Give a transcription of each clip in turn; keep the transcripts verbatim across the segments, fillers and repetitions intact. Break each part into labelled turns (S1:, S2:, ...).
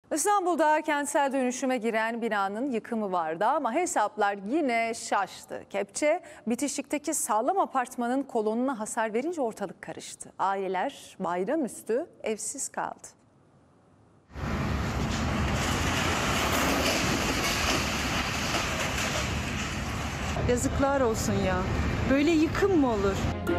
S1: İstanbul'da kentsel dönüşüme giren binanın yıkımı vardı ama hesaplar yine şaştı. Kepçe, bitişikteki sağlam apartmanın kolonuna hasar verince ortalık karıştı. Aileler bayramüstü evsiz kaldı.
S2: Yazıklar olsun ya. Böyle yıkım mı olur?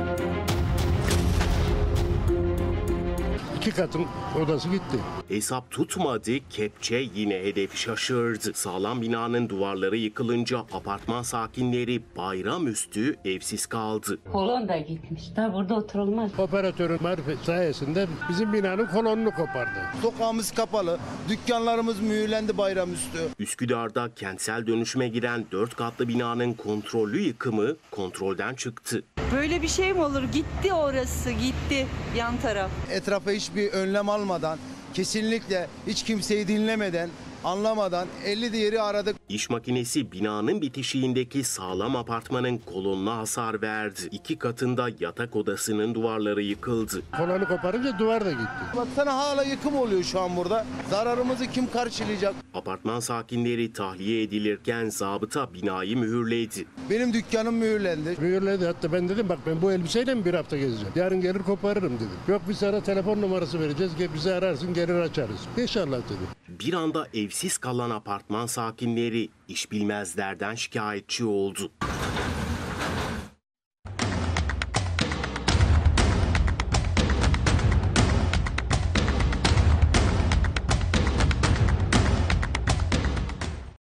S3: İki katın odası gitti.
S4: Hesap tutmadı, kepçe yine hedefi şaşırdı. Sağlam binanın duvarları yıkılınca apartman sakinleri bayramüstü evsiz kaldı.
S5: Kolon da gitmiş. Daha burada oturulmaz.
S3: Operatörün marifet sayesinde bizim binanın kolonunu kopardı.
S6: Sokağımız kapalı, dükkanlarımız mühürlendi bayramüstü.
S4: Üsküdar'da kentsel dönüşüme giren dört katlı binanın kontrollü yıkımı kontrolden çıktı.
S2: Böyle bir şey mi olur? Gitti orası, gitti yan taraf.
S6: Etrafa hiçbir önlem almadan, kesinlikle hiç kimseyi dinlemeden, anlamadan elli diğeri aradık.
S4: İş makinesi binanın bitişiğindeki sağlam apartmanın kolonuna hasar verdi. İki katında yatak odasının duvarları yıkıldı.
S3: Kolonu koparınca duvar da gitti.
S6: Baksana hala yıkım oluyor şu an burada. Zararımızı kim karşılayacak?
S4: Apartman sakinleri tahliye edilirken zabıta binayı mühürledi.
S6: Benim dükkanım mühürlendi.
S3: Mühürledi, hatta ben dedim bak ben bu elbiseyle mi bir hafta gezeceğim? Yarın gelir koparırım dedim. Yok biz sana telefon numarası vereceğiz, gel bizi ararsın gelir açarız. İnşallah dedim.
S4: Bir anda evsiz kalan apartman sakinleri iş bilmezlerden şikayetçi oldu.